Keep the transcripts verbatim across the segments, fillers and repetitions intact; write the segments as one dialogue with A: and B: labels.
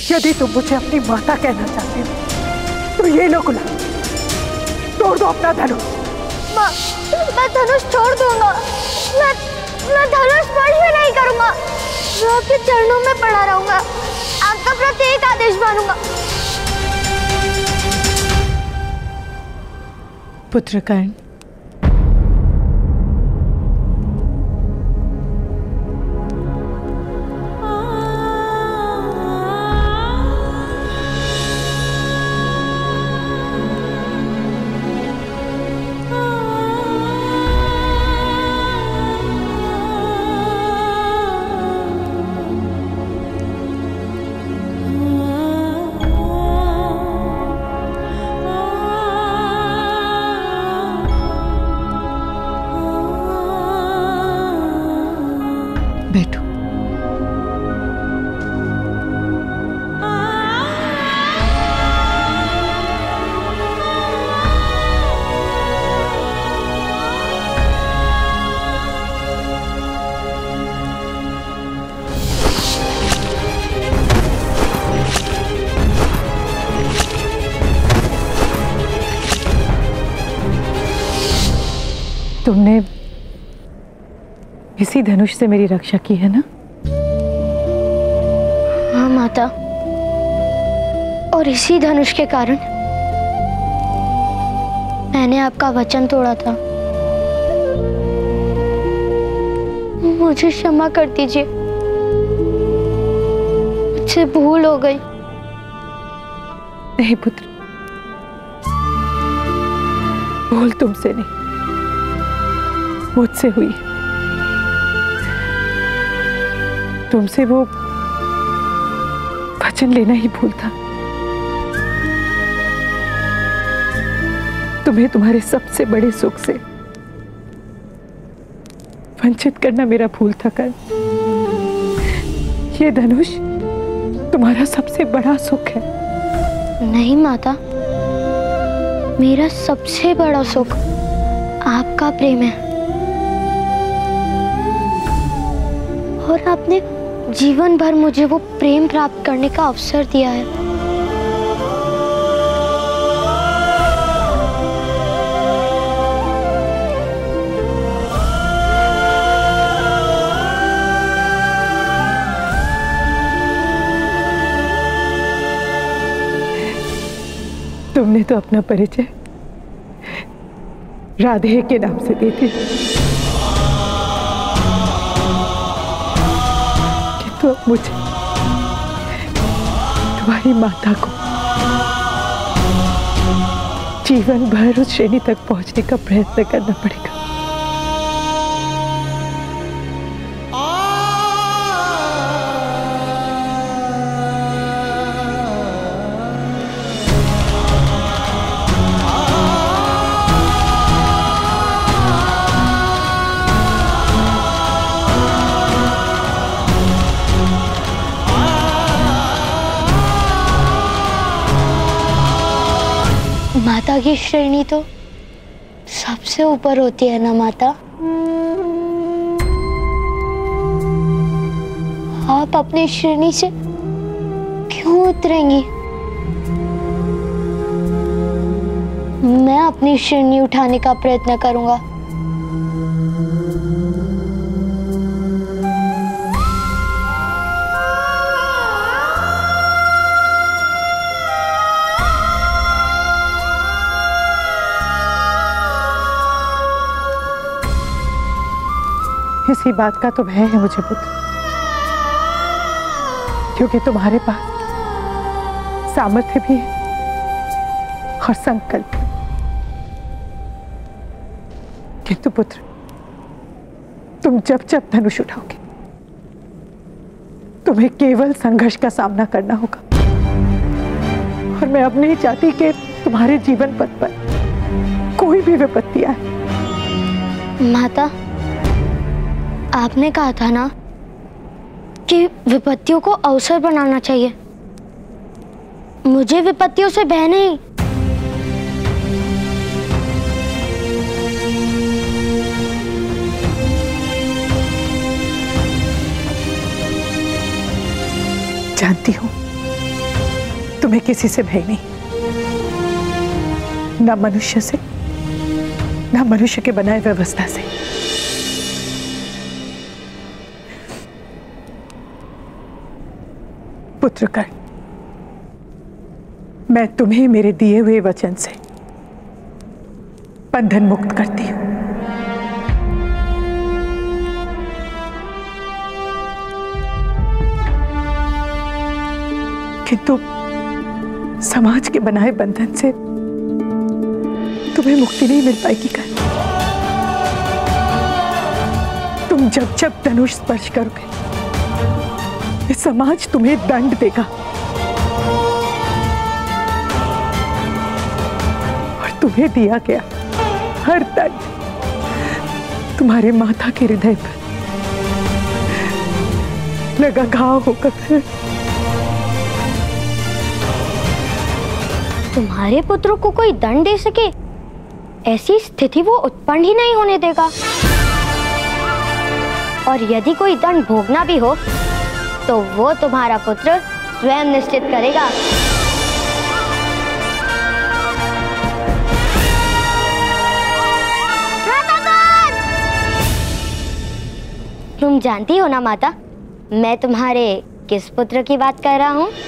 A: यदि तुम मुझे अपनी माता कहना चाहती हो तो ये लो गुलाब, तोड़ दो अपना धनुष।
B: माँ, मैं धनुष छोड़ दूंगा। मैं मैं धनुष स्पर्श भी नहीं करूंगा। मैं आपके चरणों में पड़ा रहूंगा। आपका प्रत्येक आदेश मानूंगा।
A: पुत्र कर्ण, बैठो। तुमने इसी धनुष से मेरी रक्षा की है ना?
B: हाँ माता, और इसी धनुष के कारण मैंने आपका वचन तोड़ा था। मुझे क्षमा कर दीजिए, मुझसे भूल हो गई।
A: नहीं पुत्र, भूल तुमसे नहीं, मुझसे हुई। तुमसे वो वचन लेना ही भूल था। तुम्हें तुम्हारे सबसे बड़े सुख से वंचित करना मेरा भूल था कर्ण। ये धनुष तुम्हारा सबसे बड़ा सुख है।
B: नहीं माता, मेरा सबसे बड़ा सुख आपका प्रेम है, और आपने जीवन भर मुझे वो प्रेम प्राप्त करने का अवसर दिया है।
A: तुमने तो अपना परिचय राधे के नाम से दे दिया, तो मुझे तुम्हारी माता को जीवन भर उस श्रेणी तक पहुंचने का प्रयत्न करना पड़ेगा।
B: माता की श्रेणी तो सबसे ऊपर होती है ना माता? आप अपनी श्रेणी से क्यों उतरेंगी? मैं अपनी श्रेणी उठाने का प्रयत्न करूंगा।
A: इसी बात का तो भय है मुझे पुत्र, क्योंकि तुम्हारे पास सामर्थ्य भी है और संकल्प। किंतु पुत्र, तुम जब जब धनुष उठाओगे तुम्हें केवल संघर्ष का सामना करना होगा, और मैं अब नहीं चाहती कि तुम्हारे जीवन पथ पर कोई भी विपत्ति आए।
B: माता, आपने कहा था ना कि विपत्तियों को अवसर बनाना चाहिए। मुझे विपत्तियों से भय नहीं।
A: जानती हूं तुम्हें किसी से भय नहीं, ना मनुष्य से, ना मनुष्य के बनाए व्यवस्था से। पुत्रकर्ण, मैं तुम्हें मेरे दिए हुए वचन से बंधन मुक्त करती हूं। किंतु समाज के बनाए बंधन से तुम्हें मुक्ति नहीं मिल पाएगी। कर तुम जब जब धनुष स्पर्श करोगे, ये समाज तुम्हें दंड देगा, और तुम्हें दिया गया हर दंड तुम्हारे माता के हृदय पर लगा घाव होकर।
B: तुम्हारे पुत्र को कोई दंड दे सके, ऐसी स्थिति वो उत्पन्न ही नहीं होने देगा। और यदि कोई दंड भोगना भी हो तो वो तुम्हारा पुत्र स्वयं निश्चित करेगा। तुम जानती हो ना माता, मैं तुम्हारे किस पुत्र की बात कर रहा हूँ?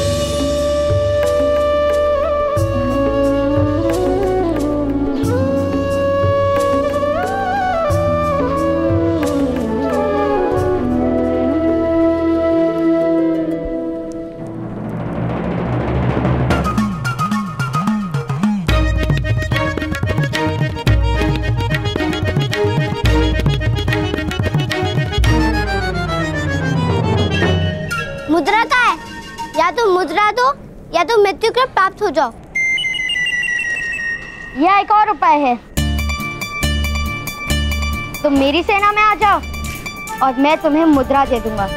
B: मुद्रा का है, या तो मुद्रा दो या तो मृत्यु के प्राप्त हो जाओ। यह एक और उपाय है, तुम मेरी सेना में आ जाओ और मैं तुम्हें मुद्रा दे दूंगा।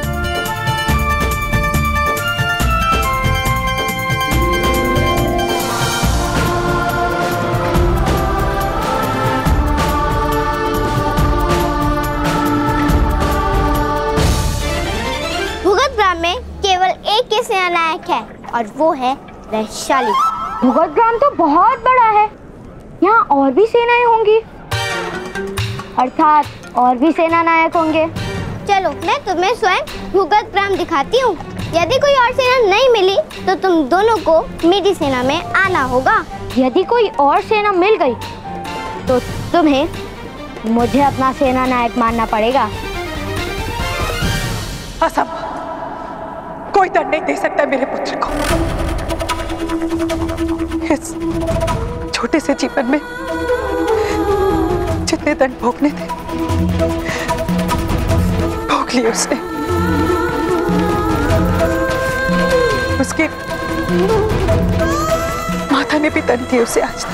B: में केवल एक ही सेनानायक है और वो है वैशाली। भूगत ग्राम तो बहुत बड़ा है, यहाँ और भी सेनाएं होंगी, अर्थात और भी सेनानायक होंगे। चलो मैं तुम्हें स्वयं भूगत ग्राम दिखाती हूँ। यदि कोई और सेना नहीं मिली तो तुम दोनों को मेरी सेना में आना होगा। यदि कोई और सेना मिल गई तो तुम्हें मुझे अपना सेनानायक मानना पड़ेगा।
A: असंभव, कोई दंड नहीं दे सकता मेरे पुत्र को। इस छोटे से जीवन में जितने दंड भोगने थे भोग लिए उसने। उसके माता ने भी दंड दिए उसे आज तक।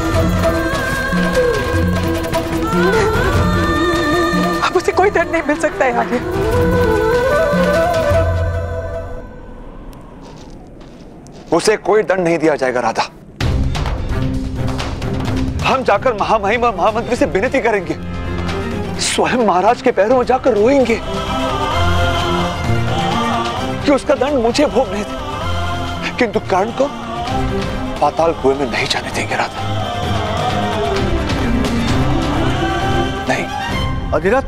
A: अब उसे कोई दंड नहीं मिल सकता है आगे।
C: उसे कोई दंड नहीं दिया जाएगा राधा। हम जाकर महामहिम और महामंत्री से विनती करेंगे, स्वयं महाराज के पैरों में जाकर रोएंगे कि उसका दंड मुझे भोगने दे, किंतु कर्ण को पाताल कुएं में नहीं जाने देंगे राधा। नहीं।
D: अधिरथ,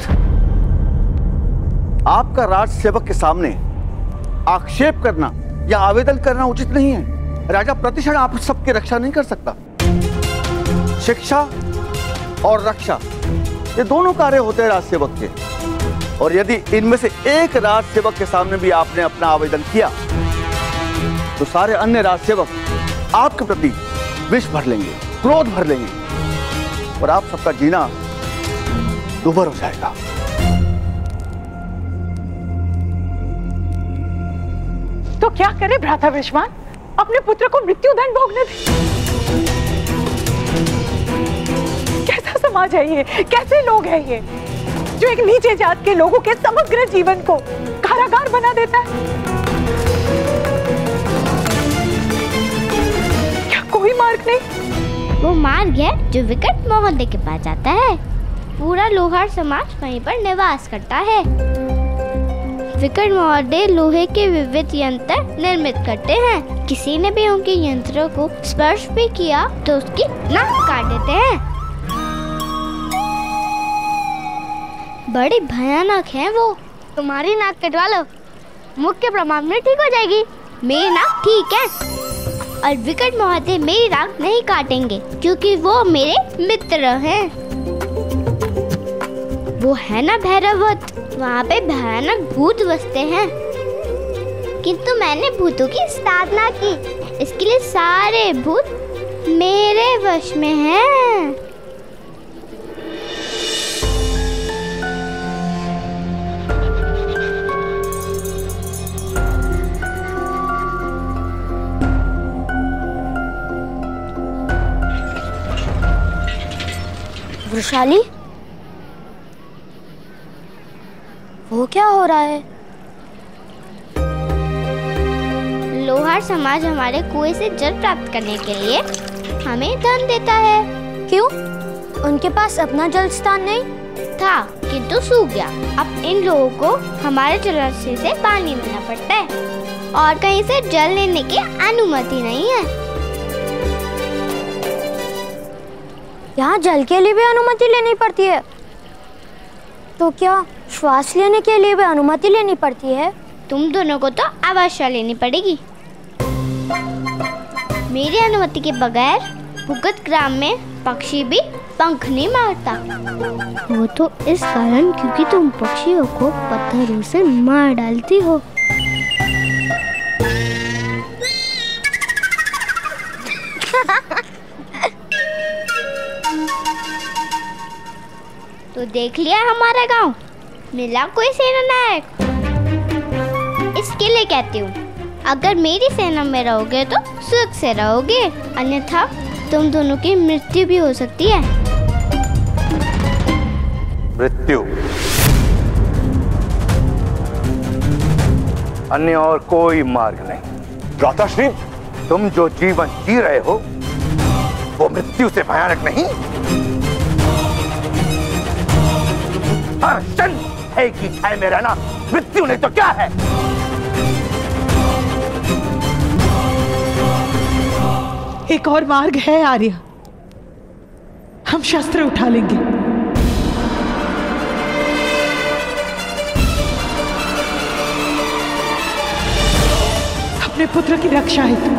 D: आपका राज सेवक के सामने आक्षेप करना या आवेदन करना उचित नहीं है। राजा प्रतिक्षण आप सबकी रक्षा नहीं कर सकता। शिक्षा और रक्षा ये दोनों कार्य होते हैं राज सेवक के, और यदि इनमें से एक राज सेवक के सामने भी आपने अपना आवेदन किया तो सारे अन्य राज सेवक आपके प्रति विष भर लेंगे, क्रोध भर लेंगे, और आप सबका जीना दुभर हो जाएगा।
A: तो क्या करे भ्राता विश्वान, अपने पुत्र को मृत्यु दंड भोगने दे? कैसा समाज है ये, कैसे लोग हैं ये, जो एक नीचे जात के लोगों के समग्र जीवन को कारागार बना देता है? क्या कोई मार्ग नहीं?
B: वो मार्ग है जो विकट मोहल्ले के पास जाता है। पूरा लोहार समाज वहीं पर निवास करता है। विकट महोदय लोहे के विविध यंत्र निर्मित करते हैं। किसी ने भी उनके यंत्रों को स्पर्श भी किया तो उसकी नाक काट देते हैं। बड़ी भयानक है वो। तुम्हारी नाक कटवा लो, मुख्य प्रमाण में ठीक हो जाएगी। मेरी नाक ठीक है और विकट महोदय मेरी नाक नहीं काटेंगे क्योंकि वो मेरे मित्र हैं। वो है ना भैरवत, वहाँ पे भयानक भूत बसते हैं। किंतु मैंने भूतों की साधना की, इसके लिए सारे भूत मेरे वश में हैं।
E: वृषाली, वो क्या हो रहा है?
B: लोहार समाज हमारे कुएं से जल प्राप्त करने के लिए हमें धन देता है।
E: क्यों? उनके पास अपना जल स्थान नहीं
B: था किंतु सूख गया। अब इन लोगों को हमारे जलाशय से पानी लेना पड़ता है और कहीं से जल लेने की अनुमति नहीं है।
E: यहाँ जल के लिए भी अनुमति लेनी पड़ती है, तो क्या श्वास लेने के लिए भी अनुमति लेनी पड़ती है?
B: तुम दोनों को तो अवश्य लेनी पड़ेगी। मेरी अनुमति के बगैर भूगत ग्राम में पक्षी भी पंख नहीं मारता। वो तो इस कारण क्योंकि तुम पक्षियों को पत्थरों से मार डालती हो। तो देख लिया हमारा गांव, मिला कोई सेना नायक। इसके लिए कहती हूँ, अगर मेरी सेना में रहोगे तो सुख से रहोगे, अन्यथा तुम दोनों की मृत्यु भी हो सकती है।
D: मृत्यु? अन्य और कोई मार्ग नहीं।
C: भ्राताश्री,
D: तुम जो जीवन जी रहे हो वो मृत्यु से भयानक नहीं। हर क्षण है कि छाए में रहना मृत्यु नहीं तो क्या है?
A: एक और मार्ग है आर्य, हम शस्त्र उठा लेंगे। अपने पुत्र की रक्षा हेतु।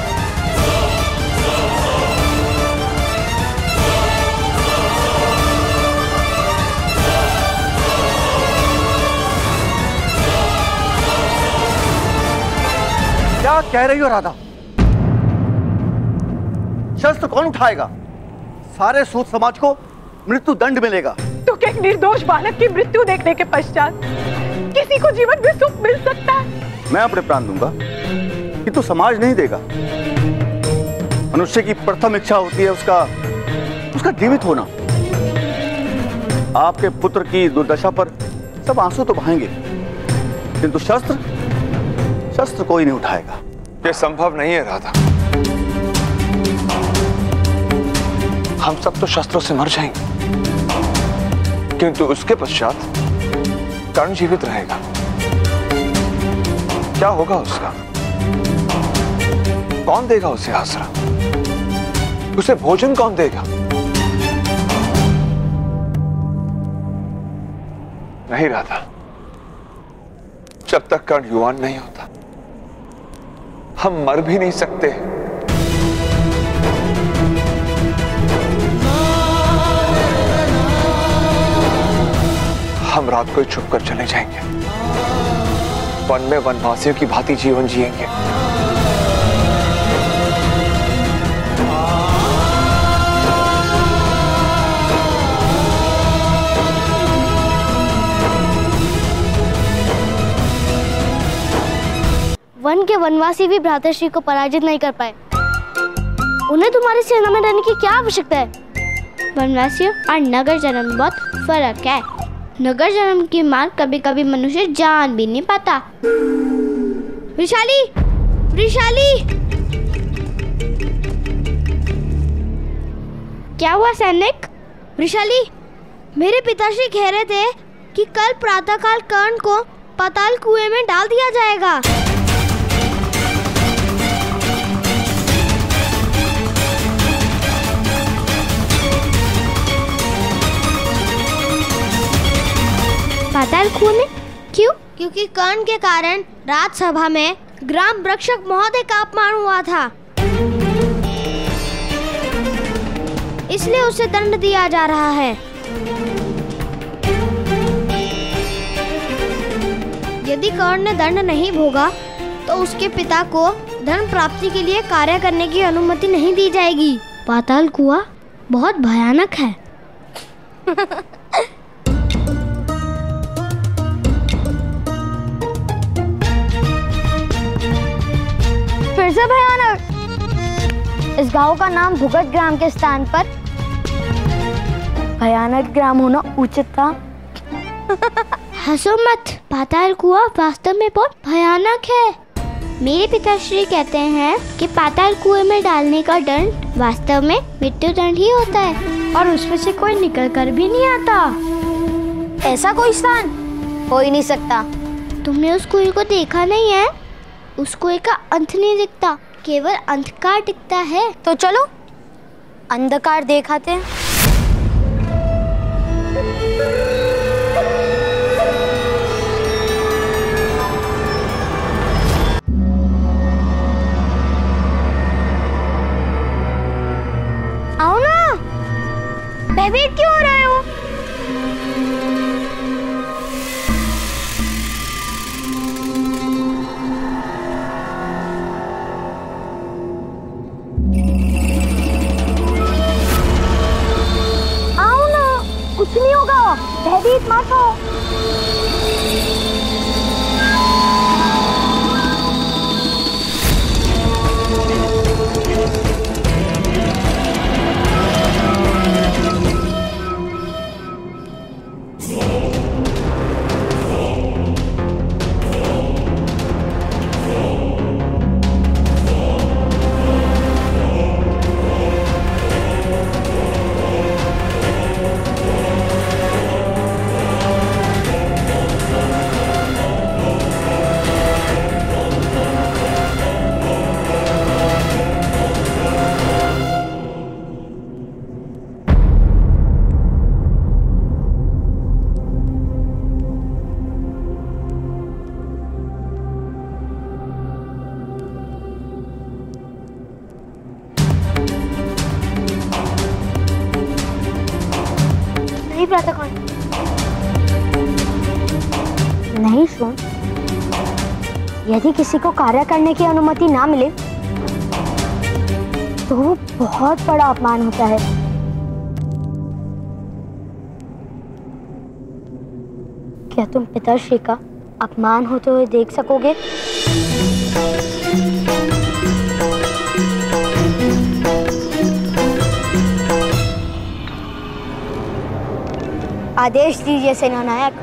D: क्या कह रही हो राधा? शस्त्र कौन उठाएगा? सारे सूत समाज को मृत्यु दंड मिलेगा।
A: तो क्या एक निर्दोष बालक की मृत्यु देखने के पश्चात किसी को जीवन में सुख मिल सकता है?
D: मैं अपने प्राण दूंगा किंतु समाज नहीं देगा। मनुष्य की प्रथम इच्छा होती है उसका उसका जीवित होना। आपके पुत्र की दुर्दशा पर सब आंसू तो बहाएंगे किंतु शस्त्र शस्त्र कोई नहीं उठाएगा।
C: यह संभव नहीं है राधा। हम सब तो शस्त्रों से मर जाएंगे किंतु उसके पश्चात कर्ण जीवित रहेगा। क्या होगा उसका? कौन देगा उसे आसरा? उसे भोजन कौन देगा? नहीं राधा, जब तक कर्ण युवान नहीं होता हम मर भी नहीं सकते। हम रात को ही छुप कर चले जाएंगे, वन में वनवासियों की भांति जीवन जिएंगे।
B: वन के वनवासी भी भ्रातृश्री को पराजित नहीं कर पाए। उन्हें तुम्हारी सेना में रहने की क्या आवश्यकता है? वनवासियों और नगर जन्म में बहुत फर्क है। नगर जन्म की मार कभी कभी मनुष्य जान भी नहीं पाता। वृषाली, वृषाली, क्या हुआ सैनिक? वृषाली, मेरे पिताश्री कह रहे थे कि कल प्रातःकाल कर्ण को पाताल कुएं में डाल दिया जाएगा। पाताल कुएं में क्यों? क्योंकि कर्ण के कारण राज्यसभा में ग्राम रक्षक महोदय का अपमान हुआ था, इसलिए उसे दंड दिया जा रहा है। यदि कर्ण ने दंड नहीं भोगा तो उसके पिता को धन प्राप्ति के लिए कार्य करने की अनुमति नहीं दी जाएगी। पाताल कुआं बहुत भयानक है।
E: फिर से भयानक। इस गांव का नाम भुगत ग्राम के स्थान पर भयानक ग्राम होना उचित था।
B: हंसो मत, पाताल कुआं वास्तव में बहुत भयानक है। मेरे पिताश्री कहते हैं कि पाताल कुएं में डालने का दंड वास्तव में मृत्यु दंड ही होता है और उसमें से कोई निकल कर भी नहीं आता।
E: ऐसा कोई स्थान हो ही नहीं सकता।
B: तुमने उस कुएं को देखा नहीं है? उस कुएं का अंत नहीं दिखता, केवल अंधकार दिखता है।
E: तो चलो अंधकार दिखाते हैं।
B: आओ ना, भयभीत क्यों हो रहे हो?
E: कुछ नहीं होगा, भयभीत मत हो। नहीं सुन, यदि किसी को कार्य करने की अनुमति ना मिले तो वो बहुत बड़ा अपमान होता है। क्या तुम पिताश्री का अपमान होते हुए देख सकोगे? आदेश दीजिए सेनानायक।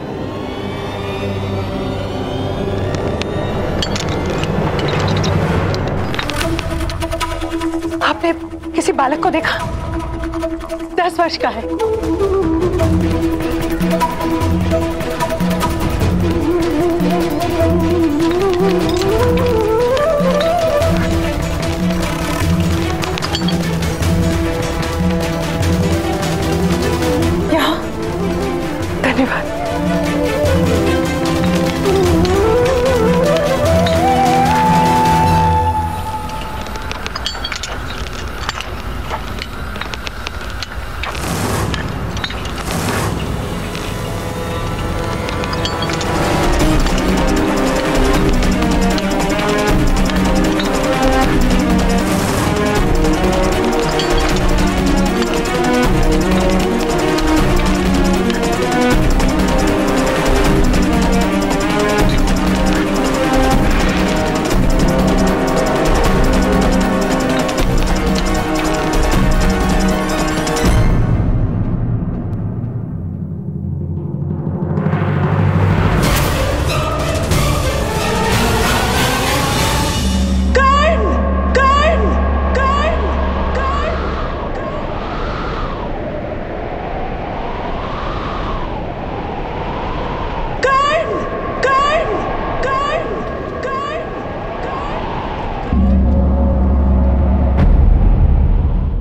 A: आपने किसी बालक को देखा? दस वर्ष का है। यहाँ धन्यवाद।